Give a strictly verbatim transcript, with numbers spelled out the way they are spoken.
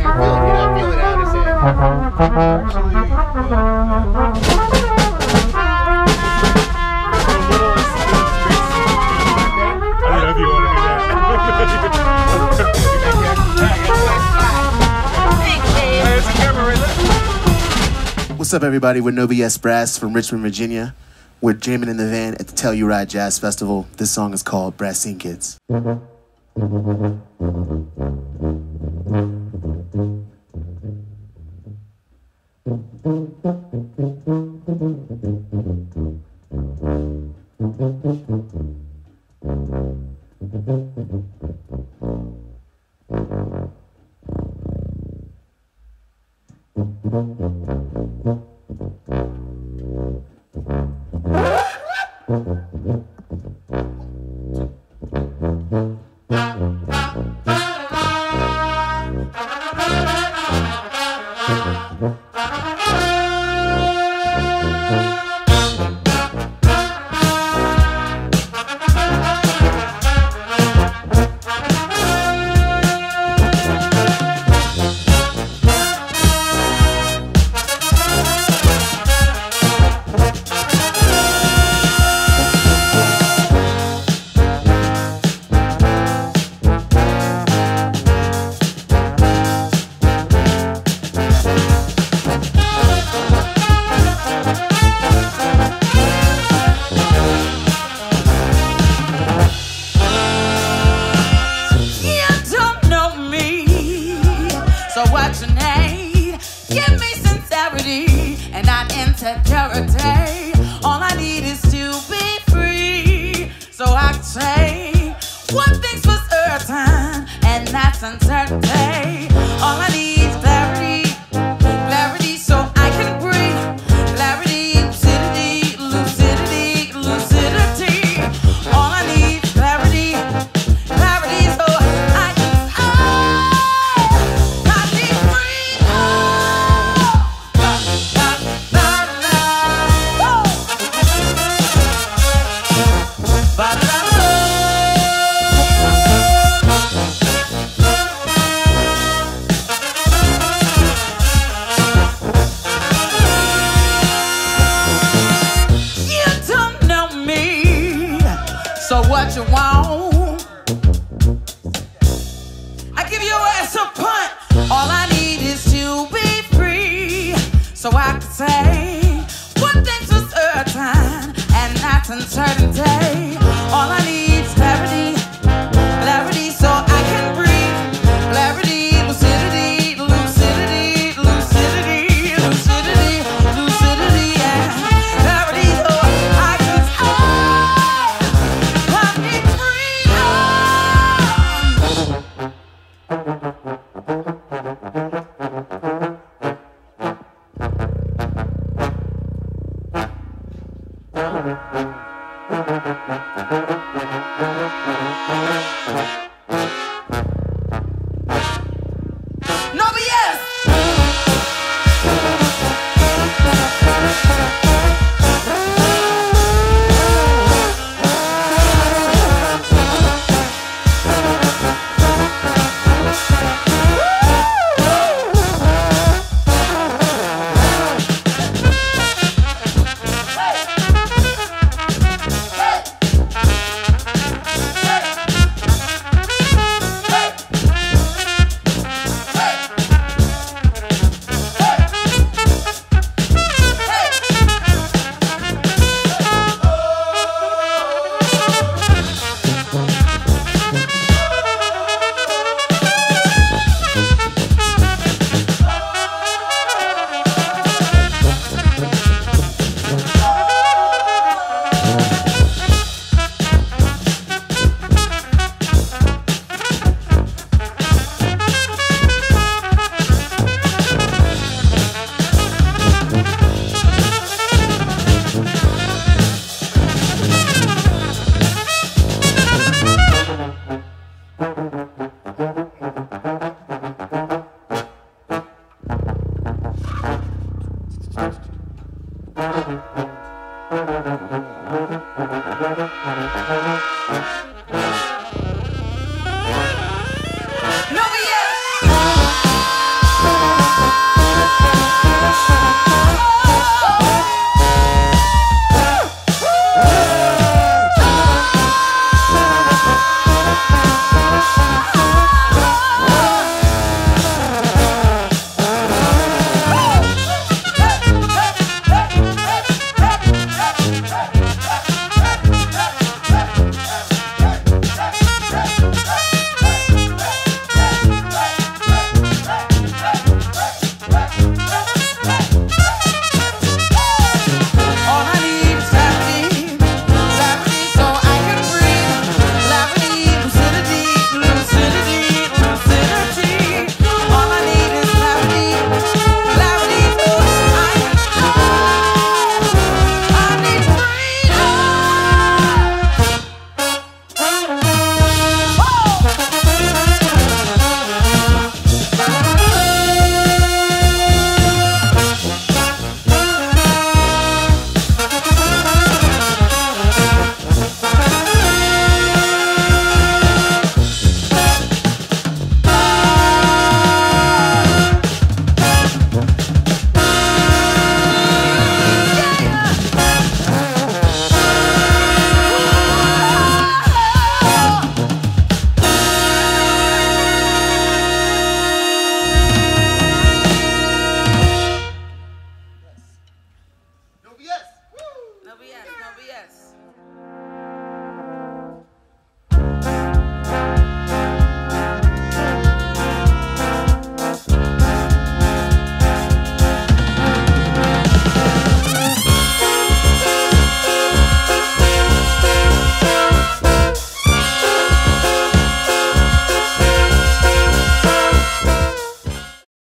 feel it, you know, feel it out. It's in. I don't know if you want to do that. There's a camera right there. What's up, everybody? We're No B S Brass from Richmond, Virginia. We're jamming in the van at the Telluride Jazz Festival. This song is called Brass Scene Kids. All I need is to be free, so I can say one thing's for certain, and that's uncertainty. All I need is clarity, clarity, so I can breathe. Clarity, lucidity, lucidity, lucidity. All I need is clarity, clarity, so I can oh, I be free. Oh, la, la, la, la. Woo. Ba, da, da, you don't know me, so what you want? I give your ass a punt. All I need is to be free, so I can say one thing's for certain, and that's uncertain.